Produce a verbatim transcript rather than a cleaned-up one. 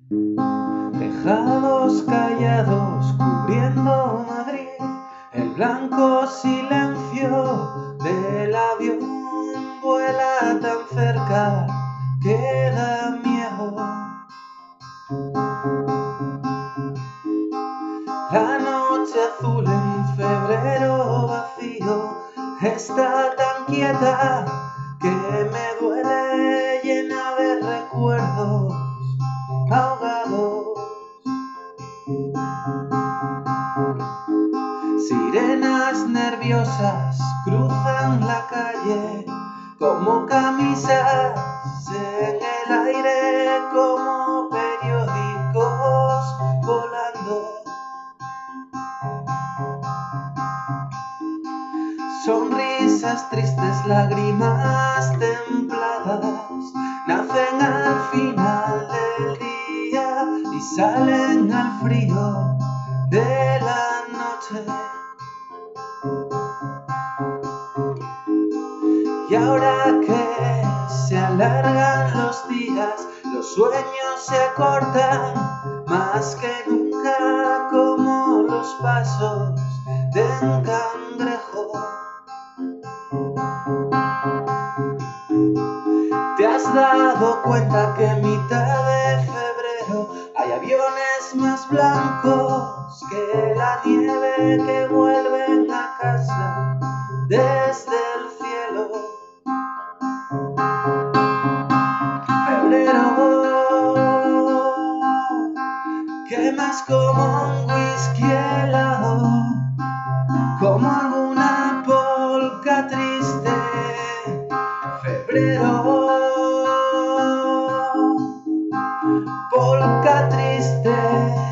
Tejados callados cubriendo Madrid, el blanco silencio del avión vuela tan cerca que da miedo. La noche azul en febrero vacío está tan quieta que me duele, llena de recuerdos ahogados. Sirenas nerviosas cruzan la calle como camisas en el aire, como periódicos volando. Sonrisas tristes, lágrimas templadas, nacen al final del día y salen al frío de la noche. Y ahora que se alargan los días, los sueños se acortan más que nunca, como los pasos de un cangrejo. ¿Te has dado cuenta que en mitad de febrero hay aviones más blancos que la nieve que vuelven a casa desde el cielo? Febrero, quemas como un whisky helado, como alguna polca triste. Febrero, polca triste.